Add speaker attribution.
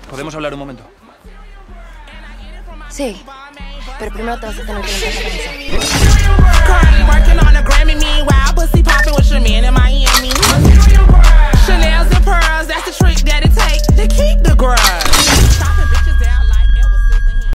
Speaker 1: ¿Podemos hablar un momento?
Speaker 2: Sí, pero primero te vas a tener que levantar la camisa.